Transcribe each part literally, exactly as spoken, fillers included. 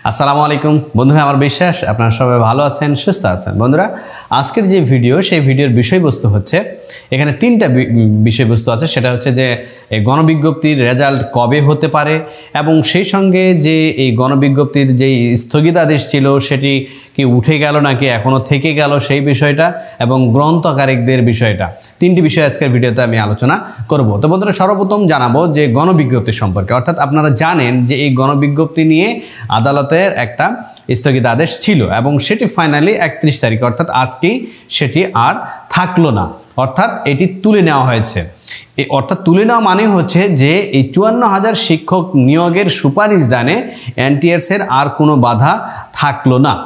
আসসালামু আলাইকুম বন্ধুরা, আমার বিশ্বাস আপনারা সবাই ভালো আছেন, সুস্থ আছেন। বন্ধুরা, আজকের যে ভিডিও সেই ভিডিওর বিষয়বস্তু হচ্ছে, এখানে তিনটা বিষয়বস্তু আছে। সেটা হচ্ছে যে এই গণবিজ্ঞপ্তির রেজাল্ট কবে হতে পারে এবং সেই সঙ্গে যে এই গণবিজ্ঞপ্তির যেই স্থগিতাদেশ ছিল সেটি কি উঠে গেল নাকি এখনও থেকে গেল সেই বিষয়টা, এবং গ্রন্থকারিকদের বিষয়টা, তিনটি বিষয় আজকের ভিডিওতে আমি আলোচনা করব। তো বন্ধুরা, সর্বপ্রথম জানাবো যে গণবিজ্ঞপ্তি সম্পর্কে। অর্থাৎ আপনারা জানেন যে এই গণবিজ্ঞপ্তি নিয়ে আদালতের একটা স্থগিতাদেশ ছিল এবং সেটি ফাইনালি একত্রিশ তারিখ অর্থাৎ আজকেই সেটি আর থাকলো না, অর্থাৎ এটি তুলে নেওয়া হয়েছে। এই অর্থাৎ তুলে নেওয়া মানে হচ্ছে যে এই চুয়ান্ন হাজার শিক্ষক নিয়োগের সুপারিশ দানে এনটিআরসির আর কোনো বাধা থাকলো না।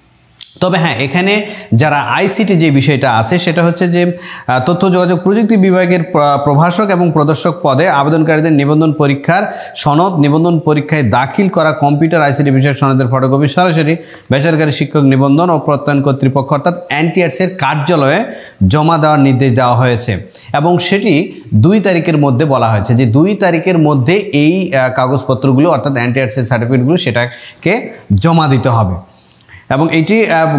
তবে হ্যাঁ, এখানে যারা আইসিটি যে বিষয়টা আছে সেটা হচ্ছে যে তথ্য যোগাযোগ প্রযুক্তি বিভাগের প্রভাষক এবং প্রদর্শক পদে আবেদনকারীদের নিবন্ধন পরীক্ষার সনদ, নিবন্ধন পরীক্ষায় দাখিল করা কম্পিউটার আইসিটি বিষয়ক সনদের ফটোকপি সরাসরি বেসরকারি শিক্ষক নিবন্ধন ও প্রত্যয়ন কর্তৃপক্ষ অর্থাৎ এনটিআরসির কার্যালয়ে জমা দেওয়ার নির্দেশ দেওয়া হয়েছে এবং সেটি দুই তারিখের মধ্যে বলা হয়েছে যে দুই তারিখের মধ্যে এই কাগজপত্রগুলো অর্থাৎ এনটিআরসির সার্টিফিকেটগুলো সেটাকে জমা দিতে হবে। এবং এটি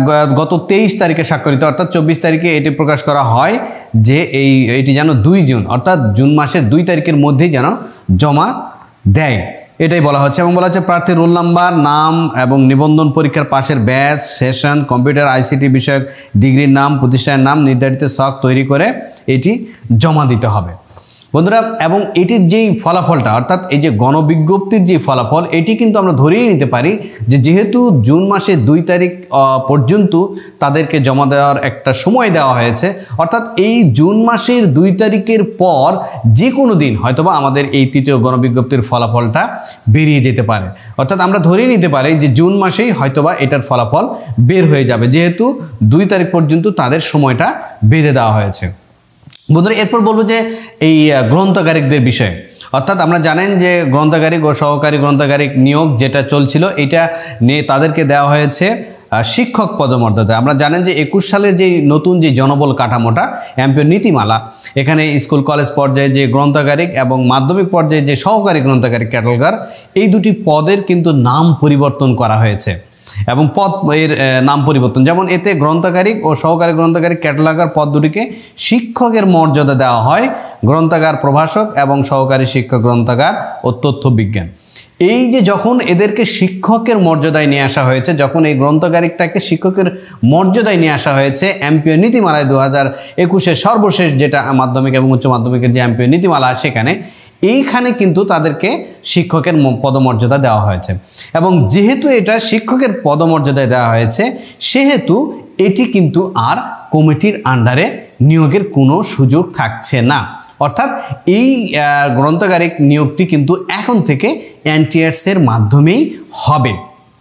গত তেইশ তারিখে স্বাক্ষরিত অর্থাৎ চব্বিশ তারিখে এটি প্রকাশ করা হয় যে এই এটি যেন দুই জুন অর্থাৎ জুন মাসের দুই তারিখের মধ্যেই যেন জমা দেয়, এটাই বলা হচ্ছে। এবং বলা হচ্ছে প্রার্থীর রোল নাম্বার, নাম এবং নিবন্ধন পরীক্ষার পাশের ব্যাচ, সেশন, কম্পিউটার আইসিটি বিষয়ক ডিগ্রির নাম, প্রতিষ্ঠানের নাম নির্ধারিত ছক তৈরি করে এটি জমা দিতে হবে বন্ধুরা। এবং এটির যেই ফলাফলটা অর্থাৎ এই যে গণবিজ্ঞপ্তির যে ফলাফল, এটি কিন্তু আমরা ধরেই নিতে পারি যে যেহেতু জুন মাসের দুই তারিখ পর্যন্ত তাদেরকে জমা দেওয়ার একটা সময় দেওয়া হয়েছে, অর্থাৎ এই জুন মাসের দুই তারিখের পর যে কোনো দিন হয়তোবা আমাদের এই তৃতীয় গণবিজ্ঞপ্তির ফলাফলটা বেরিয়ে যেতে পারে। অর্থাৎ আমরা ধরেই নিতে পারি যে জুন মাসেই হয়তোবা এটার ফলাফল বের হয়ে যাবে, যেহেতু দুই তারিখ পর্যন্ত তাদের সময়টা বেঁধে দেওয়া হয়েছে। বন্ধুরা, এরপর বলবো যে এই গ্রন্থকারিকদের বিষয়ে। অর্থাৎ আমরা জানেন যে গ্রন্থকারিক ও সহকারী গ্রন্থকারিক নিয়োগ যেটা চলছিল, এটা নিয়ে তাদেরকে দেওয়া হয়েছে শিক্ষক পদমর্যাদা। আমরা জানেন যে একুশ সালের যে নতুন যে জনবল কাঠামোটা এমপিও নীতিমালা, এখানে স্কুল কলেজ পর্যায়ে যে গ্রন্থকারিক এবং মাধ্যমিক পর্যায়ে যে সহকারী গ্রন্থকারিক ক্যাটালগার, এই দুটি পদের কিন্তু নাম পরিবর্তন করা হয়েছে এবং পদ এর নাম পরিবর্তন, যেমন এতে গ্রন্থকারিক ও সহকারী গ্রন্থকারিক ক্যাটালগার পদ দুটিকে শিক্ষকের মর্যাদা দেওয়া হয় গ্রন্থাগার প্রভাষক এবং সহকারী শিক্ষক গ্রন্থাগার ও তথ্য বিজ্ঞান। এই যে যখন এদেরকে শিক্ষকের মর্যাদায় নিয়ে আসা হয়েছে, যখন এই গ্রন্থকারিকটাকে শিক্ষকের মর্যাদায় নিয়ে আসা হয়েছে এমপিও নীতিমালায় দু হাজার একুশের সর্বশেষ যেটা মাধ্যমিক এবং উচ্চ মাধ্যমিকের যে এমপিও নীতিমালা, সেখানে এইখানে কিন্তু তাদেরকে শিক্ষকের পদমর্যাদা দেওয়া হয়েছে। এবং যেহেতু এটা শিক্ষকের পদমর্যাদায় দেওয়া হয়েছে, সেহেতু এটি কিন্তু আর কমিটির আন্ডারে নিয়োগের কোনো সুযোগ থাকছে না। অর্থাৎ এই গ্রন্থকারিক নিয়োগটি কিন্তু এখন থেকে এনটিআরসির মাধ্যমেই হবে।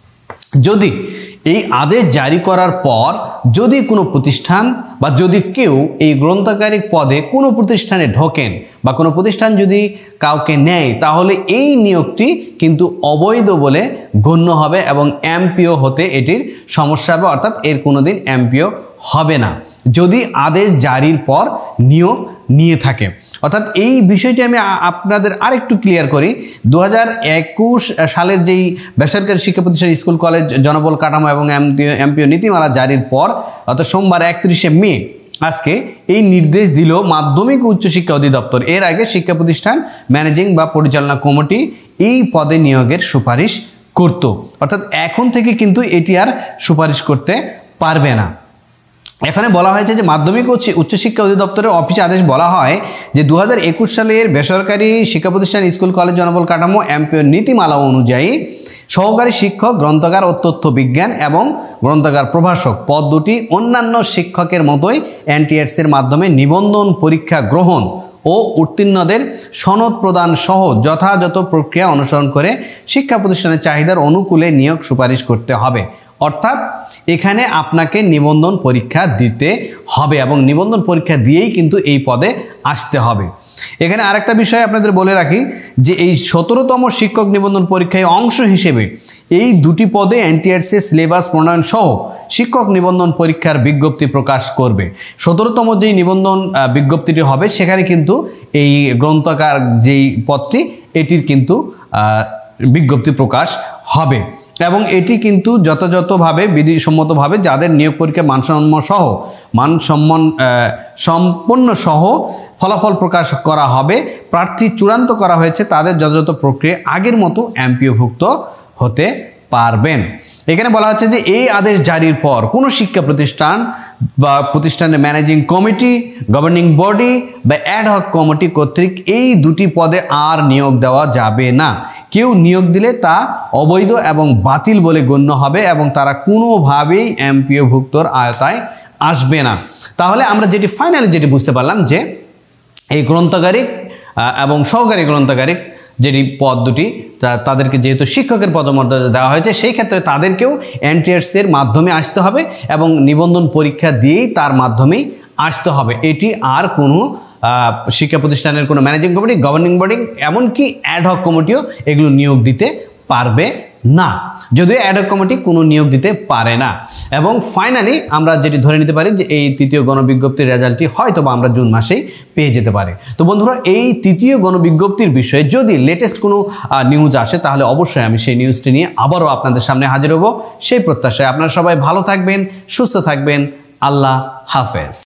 যদি এই আদেশ জারি করার পর যদি কোনো প্রতিষ্ঠান বা যদি কেউ এই গ্রন্থকারিক পদে কোনো প্রতিষ্ঠানে ঢোকেন বা কোনো প্রতিষ্ঠান যদি কাউকে নেয়, তাহলে এই নিয়োগটি কিন্তু অবৈধ বলে গণ্য হবে এবং এমপিও হতে এটির সমস্যা হবে, অর্থাৎ এর কোনোদিন এমপিও হবে না যদি আদেশ জারির পর নিয়োগ নিয়ে থাকে। অর্থাৎ এই বিষয়টি আমি আপনাদের আরেকটু ক্লিয়ার করি। দু হাজার একুশ সালের যেই বেসরকারি শিক্ষা প্রতিষ্ঠান স্কুল কলেজ জনবল কাঠামো এবং এমপিও নীতিমালা জারির পর অর্থাৎ সোমবার একত্রিশে মে আজকে এই নির্দেশ দিল মাধ্যমিক ও উচ্চশিক্ষা অধিদপ্তর। এর আগে শিক্ষা প্রতিষ্ঠান ম্যানেজিং বা পরিচালনা কমিটি এই পদে নিয়োগের সুপারিশ করত, অর্থাৎ এখন থেকে কিন্তু এটি আর সুপারিশ করতে পারবে না। এখানে বলা হয়েছে যে মাধ্যমিক ও উচ্চশিক্ষা অধিদপ্তরের অফিসে আদেশ বলা হয় যে দু হাজার একুশ সালের বেসরকারি শিক্ষা প্রতিষ্ঠান স্কুল কলেজ জনবল কাঠামো এমপিও নীতিমালা অনুযায়ী সহকারী শিক্ষক গ্রন্থাগার ও তথ্য বিজ্ঞান এবং গ্রন্থাগার প্রভাষক পদ দুটি অন্যান্য শিক্ষকের মতোই এনটিআরসির মাধ্যমে নিবন্ধন পরীক্ষা গ্রহণ ও উত্তীর্ণদের সনদ প্রদান সহ যথাযথ প্রক্রিয়া অনুসরণ করে শিক্ষা প্রতিষ্ঠানের চাহিদার অনুকূলে নিয়োগ সুপারিশ করতে হবে। অর্থাৎ এখানে আপনাকে নিবন্ধন পরীক্ষা দিতে হবে এবং নিবন্ধন পরীক্ষা দিয়েই কিন্তু এই পদে আসতে হবে। এখানে আরেকটা বিষয় আপনাদের বলে রাখি যে এই সতেরোতম শিক্ষক নিবন্ধন পরীক্ষায় অংশ হিসেবে এই দুটি পদে এনটিআরসি সিলেবাস প্রণয়ন সহ শিক্ষক নিবন্ধন পরীক্ষার বিজ্ঞপ্তি প্রকাশ করবে। সতেরোতম যেই নিবন্ধন বিজ্ঞপ্তিটি হবে সেখানে কিন্তু এই গ্রন্থকার যেই পদটি এটির কিন্তু বিজ্ঞপ্তি প্রকাশ হবে। এবং এটি কিন্তু যথাযথভাবে বিধিসম্মতভাবে যাদের নিয়োগ পরীক্ষা মানসম্পন্ন সহ মানসম্মান সম্পন্ন সহ ফলাফল প্রকাশ করা হবে, প্রার্থী চূড়ান্ত করা হয়েছে, তাদের যথাযথ প্রক্রিয়া আগের মতো এমপিওভুক্ত হতে পারবেন। এখানে বলা হচ্ছে যে এই আদেশ জারির পর কোনো শিক্ষা প্রতিষ্ঠান বা প্রতিষ্ঠানের ম্যানেজিং কমিটি, গভর্নিং বডি বা অ্যাডহক কমিটি কর্তৃক এই দুটি পদে আর নিয়োগ দেওয়া যাবে না। কেউ নিয়োগ দিলে তা অবৈধ এবং বাতিল বলে গণ্য হবে এবং তারা কোনোভাবেই এমপিওভুক্তর আওতায় আসবে না। তাহলে আমরা যেটি ফাইনালি যেটি বুঝতে পারলাম যে এই গ্রন্থাগারিক এবং সহকারী গ্রন্থাগারিক যেটি পদ দুটি তাদেরকে যেহেতু শিক্ষকের পদমর্যাদা দেওয়া হয়েছে, সেই ক্ষেত্রে তাদেরকেও এনটিআরসি এর মাধ্যমে আসতে হবে এবং নিবন্ধন পরীক্ষা দিয়েই তার মাধ্যমেই আসতে হবে। এটি আর কোনো শিক্ষা প্রতিষ্ঠানের কোনো ম্যানেজিং কমিটি, গভর্নিং বডি এমনকি অ্যাডহক কমিটিও এগুলো নিয়োগ দিতে পারবে না, যদিও অ্যাডহক কমিটি কোনো নিয়োগ দিতে পারে না। এবং ফাইনালি আমরা যেটি ধরে নিতে পারি যে এই তৃতীয় গণবিজ্ঞপ্তির রেজাল্টটি হয়তো বা আমরা জুন মাসেই পেয়ে যেতে পারি। তো বন্ধুরা, এই তৃতীয় গণবিজ্ঞপ্তির বিষয়ে যদি লেটেস্ট কোনো নিউজ আসে তাহলে অবশ্যই আমি সেই নিউজটি নিয়ে আবারও আপনাদের সামনে হাজির হব। সেই প্রত্যাশায় আপনারা সবাই ভালো থাকবেন, সুস্থ থাকবেন। আল্লাহ হাফেজ।